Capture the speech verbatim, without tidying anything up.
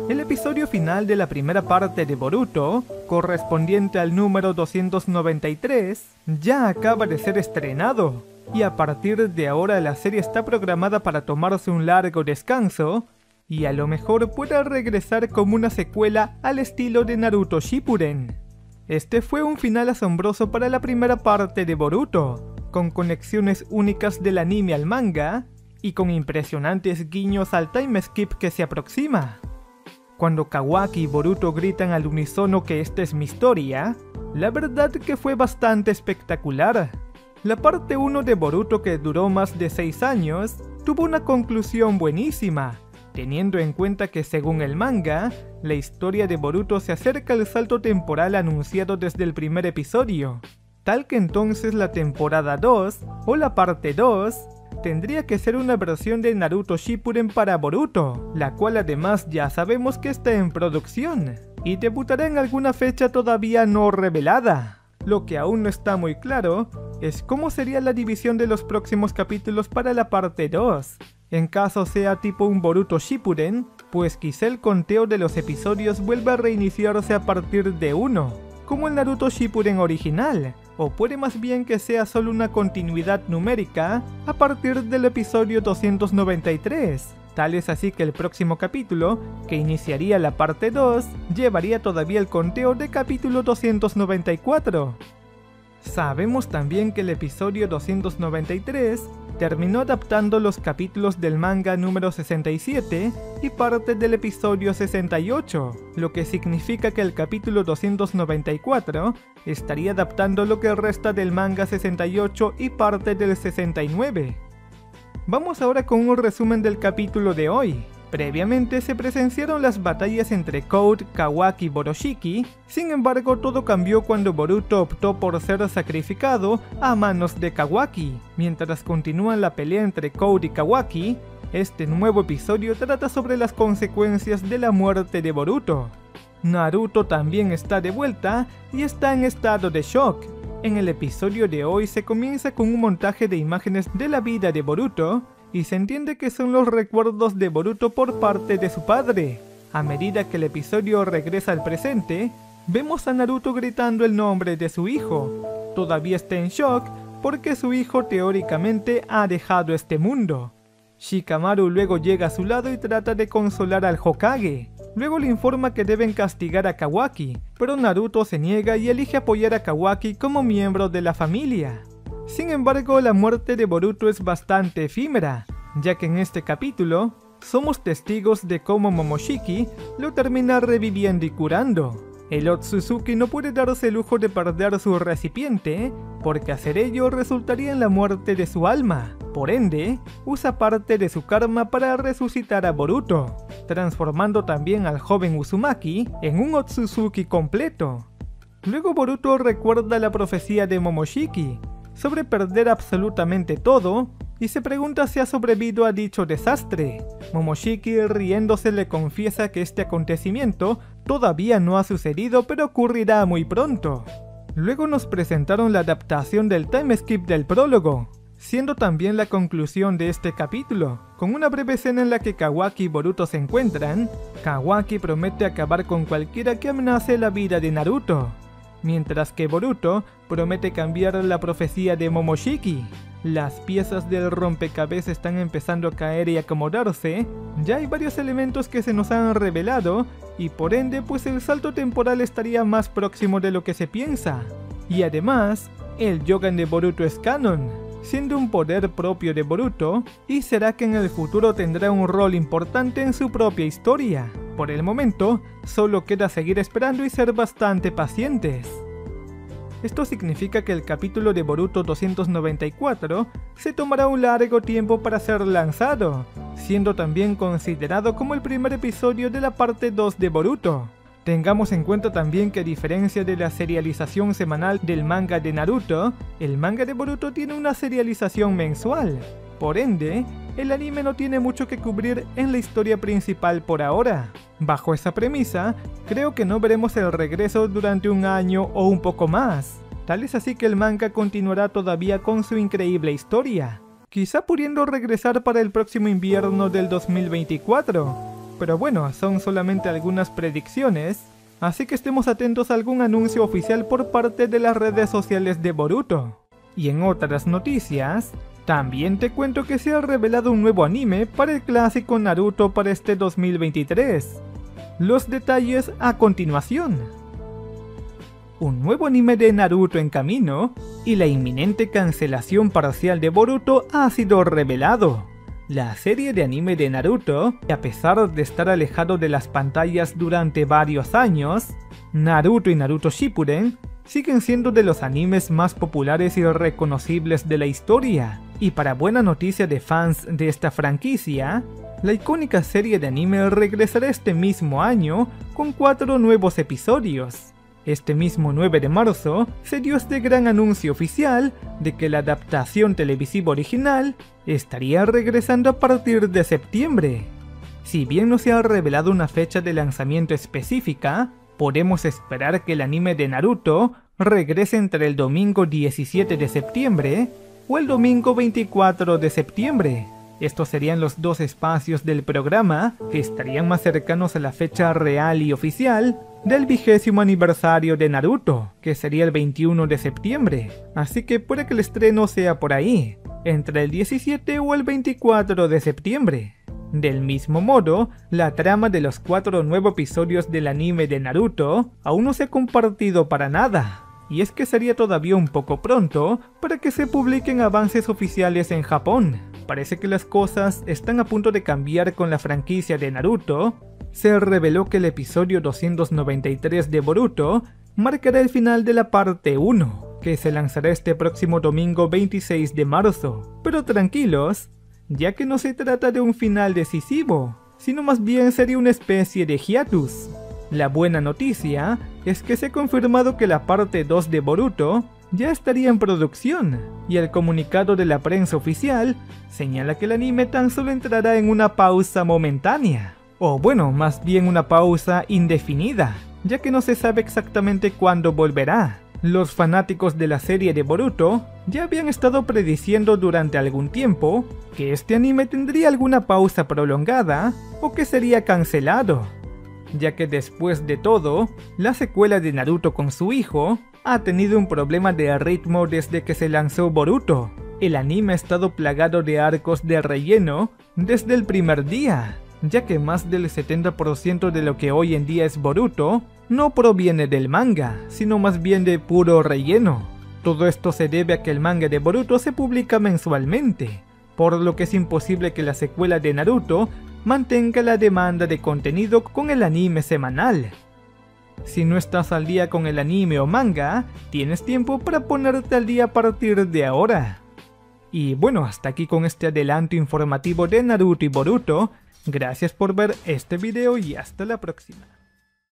El episodio final de la primera parte de Boruto, correspondiente al número doscientos noventa y tres, ya acaba de ser estrenado, y a partir de ahora la serie está programada para tomarse un largo descanso, y a lo mejor pueda regresar como una secuela al estilo de Naruto Shippuden. Este fue un final asombroso para la primera parte de Boruto, con conexiones únicas del anime al manga, y con impresionantes guiños al time skip que se aproxima. Cuando Kawaki y Boruto gritan al unísono que esta es mi historia, la verdad que fue bastante espectacular. La parte uno de Boruto, que duró más de seis años, tuvo una conclusión buenísima, teniendo en cuenta que según el manga, la historia de Boruto se acerca al salto temporal anunciado desde el primer episodio, tal que entonces la temporada dos, o la parte dos, tendría que ser una versión de Naruto Shippuden para Boruto, la cual además ya sabemos que está en producción, y debutará en alguna fecha todavía no revelada. Lo que aún no está muy claro es cómo sería la división de los próximos capítulos para la parte dos. En caso sea tipo un Boruto Shippuden, pues quizá el conteo de los episodios vuelva a reiniciarse a partir de uno, como el Naruto Shippuden original, o puede más bien que sea solo una continuidad numérica a partir del episodio doscientos noventa y tres. Tal es así que el próximo capítulo, que iniciaría la parte dos, llevaría todavía el conteo de capítulo doscientos noventa y cuatro. Sabemos también que el episodio doscientos noventa y tres terminó adaptando los capítulos del manga número sesenta y siete y parte del episodio sesenta y ocho, lo que significa que el capítulo doscientos noventa y cuatro estaría adaptando lo que resta del manga sesenta y ocho y parte del sesenta y nueve. Vamos ahora con un resumen del capítulo de hoy. Previamente se presenciaron las batallas entre Code, Kawaki y Boroshiki, sin embargo todo cambió cuando Boruto optó por ser sacrificado a manos de Kawaki. Mientras continúan la pelea entre Code y Kawaki, este nuevo episodio trata sobre las consecuencias de la muerte de Boruto. Naruto también está de vuelta y está en estado de shock. En el episodio de hoy se comienza con un montaje de imágenes de la vida de Boruto, y se entiende que son los recuerdos de Boruto por parte de su padre. A medida que el episodio regresa al presente, vemos a Naruto gritando el nombre de su hijo. Todavía está en shock porque su hijo teóricamente ha dejado este mundo. Shikamaru luego llega a su lado y trata de consolar al Hokage. Luego le informa que deben castigar a Kawaki, pero Naruto se niega y elige apoyar a Kawaki como miembro de la familia. Sin embargo, la muerte de Boruto es bastante efímera, ya que en este capítulo somos testigos de cómo Momoshiki lo termina reviviendo y curando. El Otsutsuki no puede darse el lujo de perder su recipiente, porque hacer ello resultaría en la muerte de su alma. Por ende, usa parte de su karma para resucitar a Boruto, transformando también al joven Uzumaki en un Otsutsuki completo. Luego Boruto recuerda la profecía de Momoshiki sobre perder absolutamente todo, y se pregunta si ha sobrevivido a dicho desastre. Momoshiki, riéndose, le confiesa que este acontecimiento todavía no ha sucedido, pero ocurrirá muy pronto. Luego nos presentaron la adaptación del time skip del prólogo, siendo también la conclusión de este capítulo, con una breve escena en la que Kawaki y Boruto se encuentran. Kawaki promete acabar con cualquiera que amenace la vida de Naruto, mientras que Boruto promete cambiar la profecía de Momoshiki. Las piezas del rompecabezas están empezando a caer y acomodarse. Ya hay varios elementos que se nos han revelado, y por ende pues el salto temporal estaría más próximo de lo que se piensa. Y además, el Yogan de Boruto es canon, siendo un poder propio de Boruto, y será que en el futuro tendrá un rol importante en su propia historia. Por el momento, solo queda seguir esperando y ser bastante pacientes. Esto significa que el capítulo de Boruto doscientos noventa y cuatro se tomará un largo tiempo para ser lanzado, siendo también considerado como el primer episodio de la parte dos de Boruto. Tengamos en cuenta también que a diferencia de la serialización semanal del manga de Naruto, el manga de Boruto tiene una serialización mensual. Por ende, el anime no tiene mucho que cubrir en la historia principal por ahora. Bajo esa premisa, creo que no veremos el regreso durante un año o un poco más. Tal es así que el manga continuará todavía con su increíble historia, quizá pudiendo regresar para el próximo invierno del dos mil veinticuatro. pero bueno, son solamente algunas predicciones, así que estemos atentos a algún anuncio oficial por parte de las redes sociales de Boruto. Y en otras noticias, también te cuento que se ha revelado un nuevo anime para el clásico Naruto para este dos mil veintitrés. Los detalles a continuación. Un nuevo anime de Naruto en camino y la inminente cancelación parcial de Boruto ha sido revelado. La serie de anime de Naruto, a pesar de estar alejado de las pantallas durante varios años, Naruto y Naruto Shippuden siguen siendo de los animes más populares y reconocibles de la historia. Y para buena noticia de fans de esta franquicia, la icónica serie de anime regresará este mismo año con cuatro nuevos episodios. Este mismo nueve de marzo se dio este gran anuncio oficial de que la adaptación televisiva original estaría regresando a partir de septiembre. Si bien no se ha revelado una fecha de lanzamiento específica, podemos esperar que el anime de Naruto regrese entre el domingo diecisiete de septiembre o el domingo veinticuatro de septiembre. Estos serían los dos espacios del programa que estarían más cercanos a la fecha real y oficial del vigésimo aniversario de Naruto, que sería el veintiuno de septiembre, así que puede que el estreno sea por ahí, entre el diecisiete o el veinticuatro de septiembre. Del mismo modo, la trama de los cuatro nuevos episodios del anime de Naruto aún no se ha compartido para nada, y es que sería todavía un poco pronto para que se publiquen avances oficiales en Japón. Parece que las cosas están a punto de cambiar con la franquicia de Naruto. Se reveló que el episodio doscientos noventa y tres de Boruto marcará el final de la parte uno, que se lanzará este próximo domingo veintiséis de marzo. Pero tranquilos, ya que no se trata de un final decisivo, sino más bien sería una especie de hiatus. La buena noticia es que se ha confirmado que la parte dos de Boruto ya estaría en producción, y el comunicado de la prensa oficial señala que el anime tan solo entrará en una pausa momentánea. O bueno, más bien una pausa indefinida, ya que no se sabe exactamente cuándo volverá. Los fanáticos de la serie de Boruto ya habían estado prediciendo durante algún tiempo que este anime tendría alguna pausa prolongada o que sería cancelado, ya que después de todo, la secuela de Naruto con su hijo ha tenido un problema de ritmo desde que se lanzó Boruto. El anime ha estado plagado de arcos de relleno desde el primer día, ya que más del setenta por ciento de lo que hoy en día es Boruto no proviene del manga, sino más bien de puro relleno. Todo esto se debe a que el manga de Boruto se publica mensualmente, por lo que es imposible que la secuela de Naruto mantenga la demanda de contenido con el anime semanal. Si no estás al día con el anime o manga, tienes tiempo para ponerte al día a partir de ahora. Y bueno, hasta aquí con este adelanto informativo de Naruto y Boruto. Gracias por ver este video y hasta la próxima.